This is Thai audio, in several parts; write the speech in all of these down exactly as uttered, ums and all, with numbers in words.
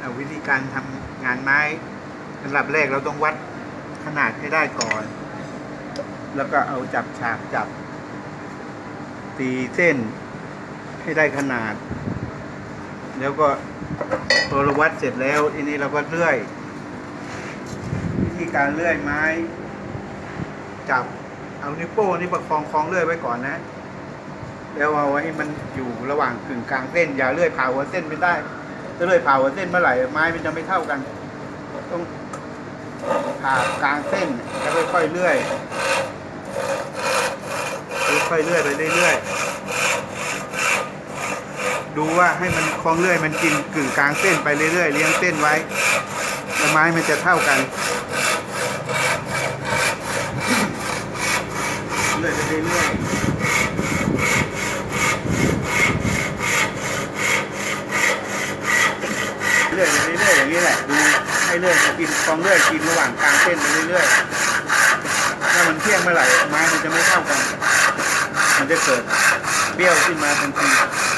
วิธีการทำงานไม้อันดับแรกเราต้องวัดขนาดให้ได้ก่อนแล้วก็เอาจับฉากจับตีเส้นให้ได้ขนาดแล้วก็พอเราวัดเสร็จแล้วทีนี้เราก็เลื่อยวิธีการเลื่อยไม้จับเอานิ้วโป้งนี่ประคองคล้องเลื่อยไว้ก่อนนะแล้วเอาไว้ให้มันอยู่ระหว่างกึ่งกลางเส้นอย่าเลื่อยผ่าหัวเส้นไม่ได้ถ้าเลื่อยผ่าหัวเส้นเมื่อไหร่ไม้มันจะไม่เท่ากันต้องผ่ากลางเส้นแล้วค่อยๆเลื่อยค่อยๆเลื่อยไปเรื่อยๆดูว่าให้มันคล้องเลื่อยมันกินกึ่งกลางเส้นไปเรื่อยๆเลี้ยงเส้นไว้แล้วไม้มันจะเท่ากันเลื่อยไปเรื่อยๆเลื่อยไปเรื่อยๆอย่างนี้แหละดูให้เลื่อยกินคล้องเลื่อยกินระหว่างกลางเส้นไปเรื่อยๆถ้ามันเที่ยงเมื่อไหร่ไม้มันจะไม่เท่ากันมันจะเกิดเบี้ยวขึ้นมาทันที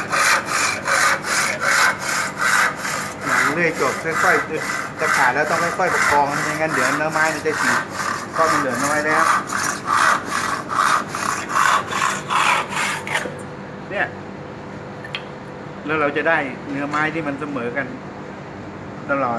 หลังเลื่อยจบค่อยๆจะขาดแล้วต้องค่อยๆประคองไม่งั้นเดี๋ยวเนื้อไม้มันจะฉีกก็มันเหลือน้อยแล้วเนี่ยแล้วเราจะได้เนื้อไม้ที่มันเสมอกันตลอด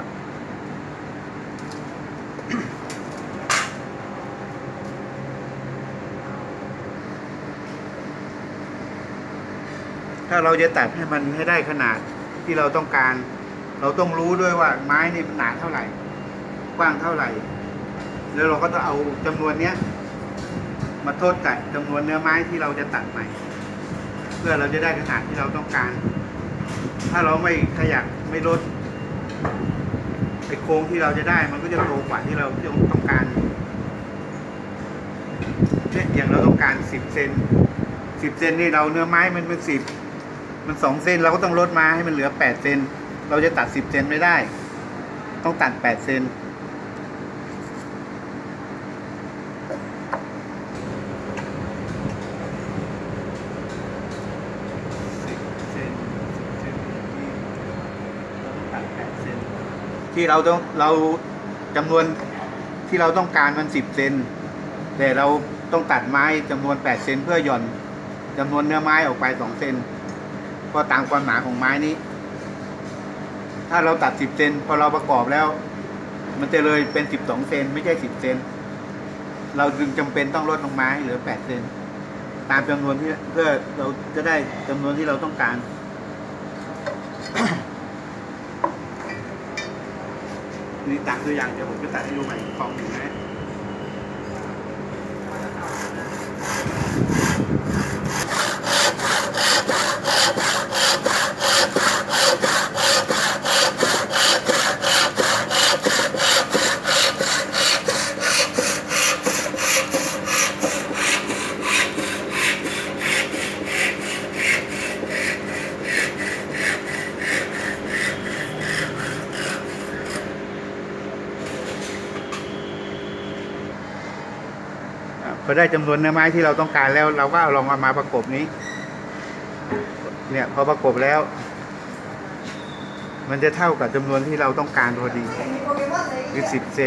ถ้าเราจะตัดให้มันให้ได้ขนาดที่เราต้องการเราต้องรู้ด้วยว่าไม้นี่มันหนาเท่าไหร่กว้างเท่าไหร่แล้วเราก็ต้องเอาจำนวนเนี้ยมาทดกับจำนวนเนื้อไม้ที่เราจะตัดใหม่เพื่อเราจะได้ขนาดที่เราต้องการถ้าเราไม่ขยับไม่ลดไอ้โค้งที่เราจะได้มันก็จะโตกว่าที่เราต้องการเนี่ยอย่างเราต้องการสิบเซนสิบเซนนี่เราเนื้อไม้มันเป็นสิบมันสองเซนเราก็ต้องลดมาให้มันเหลือแปดเซนเราจะตัดสิบเซนไม่ได้ต้องตัดแปดเซนที่เราต้องเราจำนวนที่เราต้องการมันสิบเซนแต่เราต้องตัดไม้จำนวนแปดเซนเพื่อหย่อนจำนวนเนื้อไม้ออกไปสองเซนก็ตามความหนาของไม้นี้ถ้าเราตัดสิบเซนพอเราประกอบแล้วมันจะเลยเป็นสิบสองเซนไม่ใช่สิบเซนเราจึงจำเป็นต้องลดลงมาให้เหลือแปดเซนตามจำนวนที่เพื่อเราจะได้จำนวนที่เราต้องการนี่ตัดตัวอย่างเดี๋ยวผมจะตัดให้ดูใหม่คลองอยู่นะพอได้จำนวนเนื้อไม้ที่เราต้องการแล้วเราก็เอาลองเอามาประกบนี้เนี่ยพอประกบแล้วมันจะเท่ากับจำนวนที่เราต้องการพอดีคือสิบเซน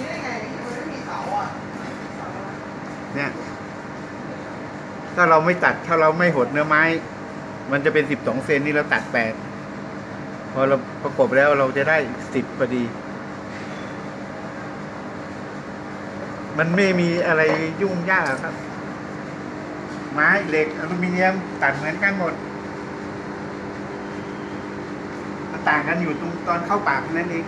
เนี่ยถ้าเราไม่ตัดถ้าเราไม่หดเนื้อไม้มันจะเป็นสิบสองเซนนี่เราตัดแปดพอเราประกบแล้วเราจะได้สิบพอดีมันไม่มีอะไรยุ่งยากครับไม้เหล็กอลูมิเนียมตัดเหมือนกันหมดมันต่างกันอยู่ตรงตอนเข้าปากนั่นเอง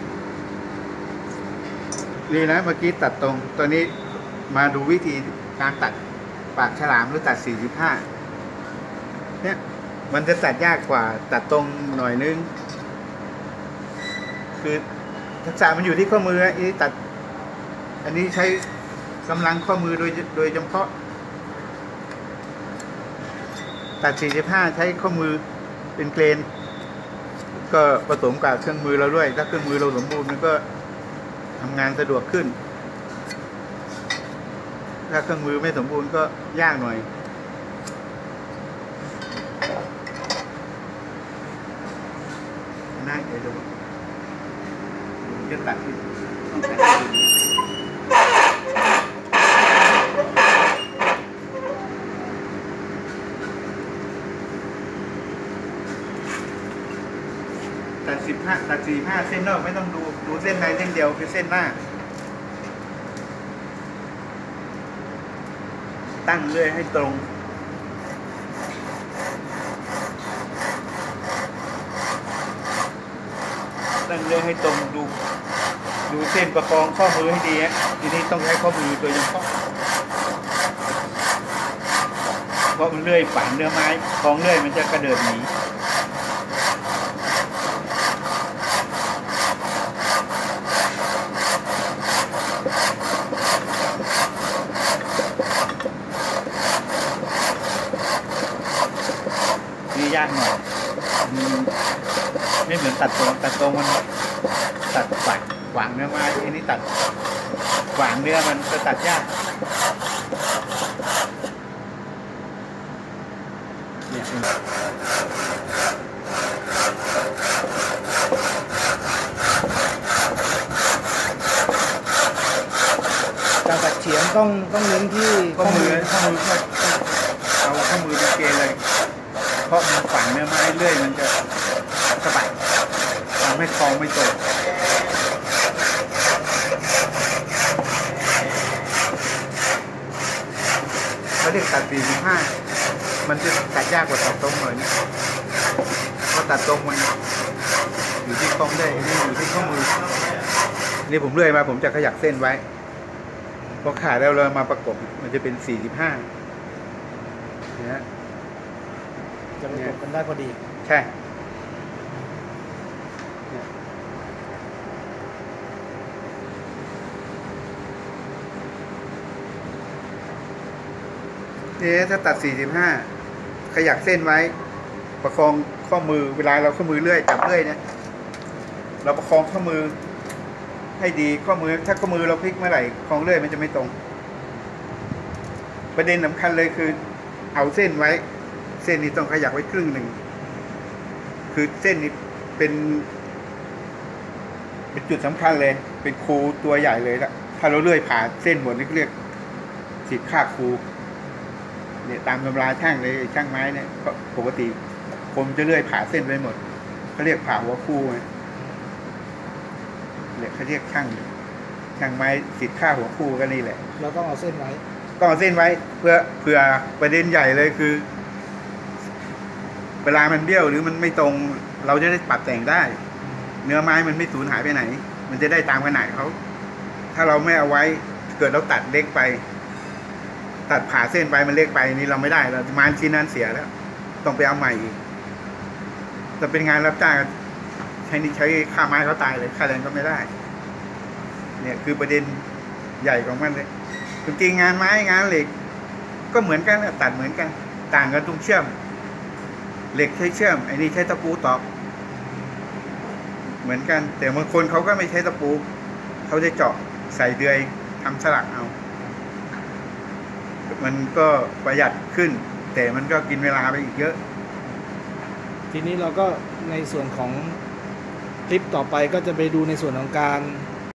นี่นะเมื่อกี้ตัดตรงตัวนี้มาดูวิธีการตัดปากฉลามหรือตัดสี่สิบห้าเนี่ยมันจะตัดยากกว่าตัดตรงหน่อยนึงคือทักษะมันอยู่ที่ข้อมือไอ้ตัดอันนี้ใช้กำลังข้อมือโดยโดยเฉพาะตัดสี่สิบห้าใช้ข้อมือเป็นเกรนก็ผสมกับเครื่องมือเราด้วยถ้าเครื่องมือเราสมบูรณ์มันก็ทำงานสะดวกขึ้นถ้าเครื่องมือไม่สมบูรณ์ก็ยากหน่อยนะเดี๋ยวดูจะตัดที่ต้องตัดตัดสิบห้าตัดสี่ห้าเส้นนอกไม่ต้องดูดูเส้นในเส้นเดียวคือเส้นหน้าตั้งเลื่อยให้ตรงตั้งเลื่อยให้ตรงดูดูเส้นประคองข้อมือให้ดีฮะทีนี้ต้องใช้ข้อมือโดยเฉพาะเพราะมันเลื่อยฝังเนื้อไม้ของเลื่อยมันจะกระเดิดหนีนี่ยากหน่อยไม่เหมือนตัดตรงตัดตรงมันตัดฝังขวางเนื้อไม้อันนี้ตัดขวางเนื้อมันจะตัดยากเนี่ยการตัดเฉียงต้องต้องเน้นที่ข้อมือข้อมือก็เอาข้อมือเป็นเกณฑ์เลยเพราะมันฝังเนื้อไม้เรื่อยมันจะสะบัดทำให้คลองไม่ตกเขาเรียกตัดสี่สิบห้ามันจะตัดยากกว่าตัดตรงหน่อยนะเพราะตัดตรงมันอยู่ที่คลองได้นี่อยู่ที่ข้อมือนี่ผมเลื่อยมาผมจะขยักเส้นไว้พอขาดแล้วเรามาประกบมันจะเป็นสี่สิบห้าเนี่ยจะประกบกันได้พอดีใช่นี่ถ้าตัดสี่สิบห้าขยักเส้นไว้ประคองข้อมือเวลาเราข้อมือเลื่อยจับเลื่อยเนี่ยเราประคองข้อมือให้ดีข้อมือถ้าข้อมือเราพลิกเมื่อไหร่คลองเลื่อยมันจะไม่ตรงประเด็นสำคัญเลยคือเอาเส้นไว้เส้นนี้ต้องขยักไว้ครึ่งหนึ่งคือเส้นนี้เป็นเป็นจุดสำคัญเลยเป็นครูตัวใหญ่เลยละถ้าเราเลื่อยผ่าเส้นหมดนี่เรียกสิทธิ์ค่าครูเนี่ยตามตำราช่างเลยช่างไม้เนี่ยปกติผมจะเลื่อยผ่าเส้นไว้หมดเขาเรียกผ่าหัวคู่ไงเนี่ยเขาเรียกช่างช่างไม้สิทธิ์ค่าหัวคู่ก็นี่แหละเราต้องเอาเส้นไว้ต้องเอาเส้นไว้เพื่อเผื่อประเด็นใหญ่เลยคือเวลามันเบี้ยวหรือมันไม่ตรงเราจะได้ปรับแต่งได้เนื้อไม้มันไม่สูญหายไปไหนมันจะได้ตามขนาดเขาถ้าเราไม่เอาไว้เกิดเราตัดเล็กไปตัดผ่าเส้นไปมันเล็กไปนี่เราไม่ได้เราไม้ชิ้นนั้นเสียแล้วต้องไปเอาใหม่อีกแต่เป็นงานรับจ้างใช้นี่ใช้ค่าไม้เขาตายเลยค่าแรงก็ไม่ได้เนี่ยคือประเด็นใหญ่ของมันเลยจริงๆงานไม้งานเหล็กก็เหมือนกันตัดเหมือนกันต่างกันตรงเชื่อมเหล็กใช้เชื่อมไอ้นี่ใช้ตะปูตอกเหมือนกันแต่บางคนเขาก็ไม่ใช้ตะปูเขาจะเจาะใส่เดือยทำสลักเอามันก็ประหยัดขึ้นแต่มันก็กินเวลาไปอีกเยอะทีนี้เราก็ในส่วนของคลิปต่อไปก็จะไปดูในส่วนของการ